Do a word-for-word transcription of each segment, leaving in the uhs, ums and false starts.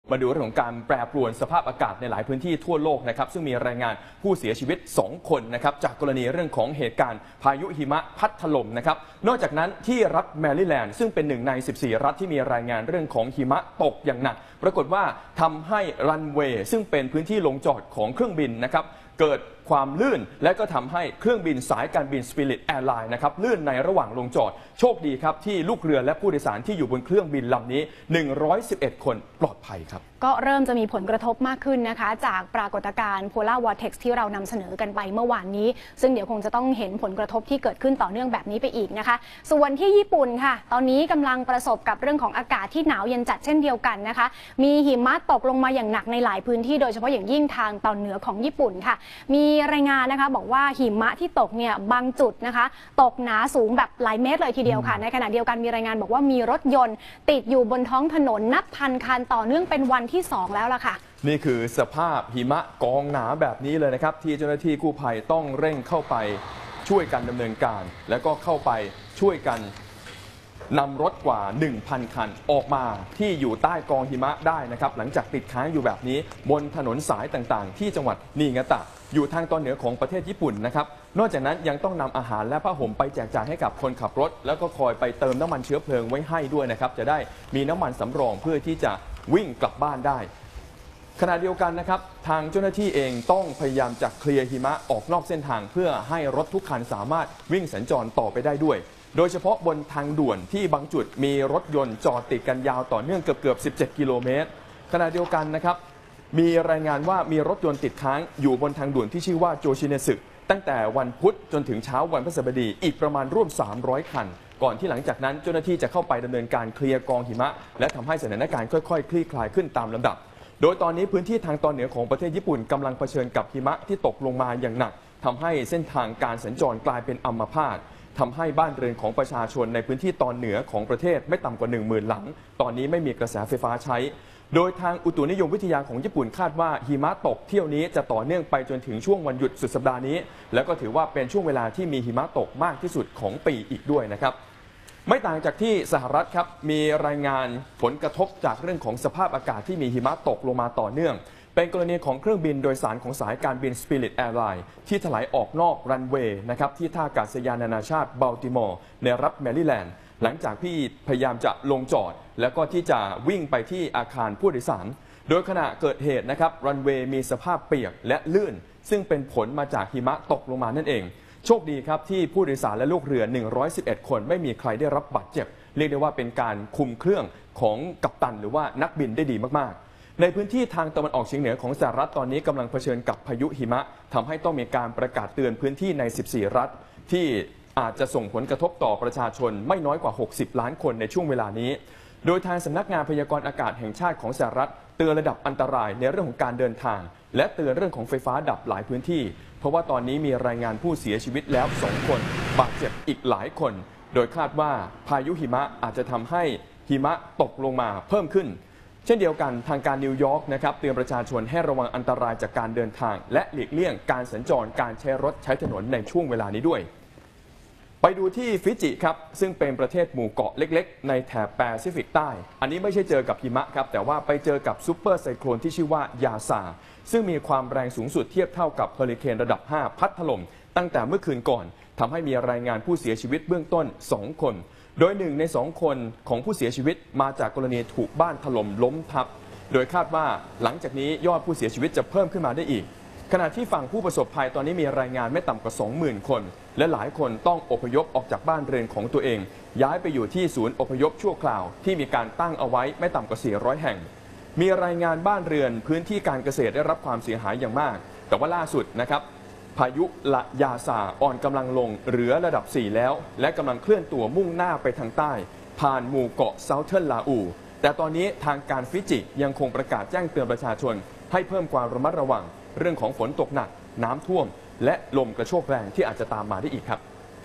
มาดูเรื่องของการแปรปรวนสภาพอากาศในหลายพื้นที่ทั่วโลกนะครับซึ่งมีรายงานผู้เสียชีวิตสองคนนะครับจากกรณีเรื่องของเหตุการณ์พายุหิมะพัดถล่มนะครับนอกจากนั้นที่รัฐแมริแลนด์ซึ่งเป็นหนึ่งในสิบสี่รัฐที่มีรายงานเรื่องของหิมะตกอย่างหนักปรากฏว่าทำให้รันเวย์ซึ่งเป็นพื้นที่ลงจอดของเครื่องบินนะครับเกิดความลื่นและก็ทำให้เครื่องบินสายการบิน Spirit Airlines นะครับลื่นในระหว่างลงจอดโชคดีครับที่ลูกเรือและผู้โดยสารที่อยู่บนเครื่องบินลำนี้หนึ่งร้อยสิบเอ็ดคนปลอดภัยครับก็เริ่มจะมีผลกระทบมากขึ้นนะคะจากปรากฏการณ์ Polar Vortex ที่เรานำเสนอกันไปเมื่อวานนี้ซึ่งเดี๋ยวคงจะต้องเห็นผลกระทบที่เกิดขึ้นต่อเนื่องแบบนี้ไปอีกนะคะส่วนที่ญี่ปุ่นค่ะตอนนี้กำลังประสบกับเรื่องของอากาศที่หนาวเย็นจัดเช่นเดียวกันนะคะมีหิมะตกลงมาอย่างหนักในหลายพื้นที่โดยเฉพาะอย่างยิ่งทางตอนเหนือของญี่ปุ่นค่ะมีรายงานนะคะบอกว่าหิมะที่ตกเนี่ยบางจุดนะคะตกหนาสูงแบบหลายเมตรเลยทีเดียวค่ะในขณะเดียวกันมีรายงานบอกว่ามีรถยนต์ติดอยู่บนท้องถนนนับพันคันต่อเนื่องเป็นวันที่สองแล้วล่ะค่ะนี่คือสภาพหิมะกองหนาแบบนี้เลยนะครับที่เจ้าหน้าที่กู้ภัยต้องเร่งเข้าไปช่วยกันดำเนินการแล้วก็เข้าไปช่วยกันนำรถกว่า หนึ่งพัน คันออกมาที่อยู่ใต้กองหิมะได้นะครับหลังจากติดค้างอยู่แบบนี้บนถนนสายต่างๆที่จังหวัดนิงาตะอยู่ทางตอนเหนือของประเทศญี่ปุ่นนะครับนอกจากนั้นยังต้องนำอาหารและผ้าห่มไปแจกจ่ายให้กับคนขับรถแล้วก็คอยไปเติมน้ำมันเชื้อเพลิงไว้ให้ด้วยนะครับจะได้มีน้ำมันสำรองเพื่อที่จะวิ่งกลับบ้านได้ขณะเดียวกันนะครับทางเจ้าหน้าที่เองต้องพยายามจะเคลียร์หิมะออกนอกเส้นทางเพื่อให้รถทุกคันสามารถวิ่งสัญจรต่อไปได้ด้วยโดยเฉพาะบนทางด่วนที่บางจุดมีรถยนต์จอดติดกันยาวต่อเนื่องเกือบๆสิบเจ็ดกิโลเมตรขณะเดียวกันนะครับมีรายงานว่ามีรถยนต์ติดค้างอยู่บนทางด่วนที่ชื่อว่าโจชิเนสึตั้งแต่วันพุธจนถึงเช้าวันพฤหัสบดีอีกประมาณร่วมสามร้อยคันก่อนที่หลังจากนั้นเจ้าหน้าที่จะเข้าไปดำเนินการเคลียร์กองหิมะและทำให้สถานการณ์ค่อยๆคลี่คลายขึ้นตามลำดับโดยตอนนี้พื้นที่ทางตอนเหนือของประเทศญี่ปุ่นกำลังเผชิญกับหิมะที่ตกลงมาอย่างหนักทำให้เส้นทางการสัญจรกลายเป็นอัมพาตทำให้บ้านเรือนของประชาชนในพื้นที่ตอนเหนือของประเทศไม่ต่ำกว่า หนึ่งหมื่น หลังตอนนี้ไม่มีกระแสไฟฟ้าใช้โดยทางอุตุนิยมวิทยาของญี่ปุ่นคาดว่าหิมะตกเที่ยวนี้จะต่อเนื่องไปจนถึงช่วงวันหยุดสุดสัปดาห์นี้แล้วก็ถือว่าเป็นช่วงเวลาที่มีหิมะตกมากที่สุดของปีอีกด้วยนะครับไม่ต่างจากที่สหรัฐครับมีรายงานผลกระทบจากเรื่องของสภาพอากาศที่มีหิมะตกลงมาต่อเนื่องเป็นกรณีของเครื่องบินโดยสารของสายการบิน Spirit Airlines ที่ถลายออกนอกรันเวย์นะครับที่ท่าอากาศยานนานาชาติบัลติมอร์ในรัฐแมริแลนด์หลังจากที่พยายามจะลงจอดแล้วก็ที่จะวิ่งไปที่อาคารผู้โดยสารโดยขณะเกิดเหตุนะครับรันเวย์มีสภาพเปียกและลื่นซึ่งเป็นผลมาจากหิมะตกลงมานั่นเองโชคดีครับที่ผู้โดยสารและลูกเรือหนึ่งร้อยสิบเอ็ดคนไม่มีใครได้รับบาดเจ็บเรียกได้ว่าเป็นการคุมเครื่องของกัปตันหรือว่านักบินได้ดีมากๆในพื้นที่ทางตะวันออกเฉียงเหนือของสหรัฐตอนนี้กำลังเผชิญกับพายุหิมะทำให้ต้องมีการประกาศเตือนพื้นที่ในสิบสี่รัฐที่อาจจะส่งผลกระทบต่อประชาชนไม่น้อยกว่าหกสิบล้านคนในช่วงเวลานี้โดยทางสำนักงานพยากรณ์อากาศแห่งชาติของสหรัฐเตือนระดับอันตรายในเรื่องของการเดินทางและเตือนเรื่องของไฟฟ้าดับหลายพื้นที่เพราะว่าตอนนี้มีรายงานผู้เสียชีวิตแล้วสองคนบาดเจ็บอีกหลายคนโดยคาดว่าพายุหิมะอาจจะทำให้หิมะตกลงมาเพิ่มขึ้นเช่นเดียวกันทางการนิวยอร์กนะครับเตือนประชาชนให้ระวังอันตรายจากการเดินทางและหลีกเลี่ยงการสัญจรการใช้รถใช้ถนนในช่วงเวลานี้ด้วยไปดูที่ฟิจิครับซึ่งเป็นประเทศหมู่เกาะเล็กๆในแถบแปซิฟิกใต้อันนี้ไม่ใช่เจอกับหิมะครับแต่ว่าไปเจอกับซูเปอร์ไซโคลนที่ชื่อว่ายาซาซึ่งมีความแรงสูงสุดเทียบเท่ากับเฮอริเคนระดับห้าพัดถล่มตั้งแต่เมื่อคืนก่อนทำให้มีรายงานผู้เสียชีวิตเบื้องต้นสองคนโดยหนึ่งในสองคนของผู้เสียชีวิตมาจากกรณีถูกบ้านถล่มล้มทับโดยคาดว่าหลังจากนี้ยอดผู้เสียชีวิตจะเพิ่มขึ้นมาได้อีกขณะที่ฝั่งผู้ประสบภัยตอนนี้มีรายงานไม่ต่ำกว่า สองหมื่น คนและหลายคนต้องอพยพออกจากบ้านเรือนของตัวเองย้ายไปอยู่ที่ศูนย์อพยพชั่วคราวที่มีการตั้งเอาไว้ไม่ต่ำกว่า สี่ร้อย แห่งมีรายงานบ้านเรือนพื้นที่การเกษตรได้รับความเสียหายอย่างมากแต่ว่าล่าสุดนะครับพายุละยาซาอ่อนกำลังลงเหลือระดับสี่แล้วและกำลังเคลื่อนตัวมุ่งหน้าไปทางใต้ผ่านหมู่เกาะเซาเทิร์นลาอูแต่ตอนนี้ทางการฟิจิยังคงประกาศแจ้งเตือนประชาชนให้เพิ่มความระมัดระวังเรื่องของฝนตกหนักน้ำท่วมและลมกระโชกแรงที่อาจจะตามมาได้อีกครับ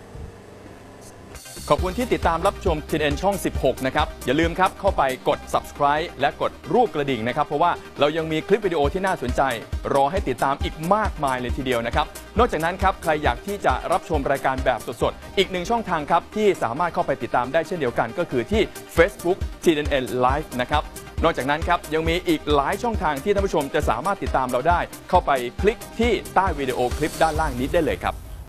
ขอบคุณที่ติดตามรับชม ที เอ็น เอ็น ช่อง สิบหก นะครับอย่าลืมครับเข้าไปกด ซับสไครบ์ และกดรูปกระดิ่งนะครับเพราะว่าเรายังมีคลิปวิดีโอที่น่าสนใจรอให้ติดตามอีกมากมายเลยทีเดียวนะครับนอกจากนั้นครับใครอยากที่จะรับชมรายการแบบสดๆอีกหนึ่งช่องทางครับที่สามารถเข้าไปติดตามได้เช่นเดียวกันก็คือที่ Facebook ที เอ็น เอ็น Live นะครับนอกจากนั้นครับยังมีอีกหลายช่องทางที่ท่านผู้ชมจะสามารถติดตามเราได้เข้าไปคลิกที่ใต้วิดีโอคลิปด้านล่างนี้ได้เลยครับ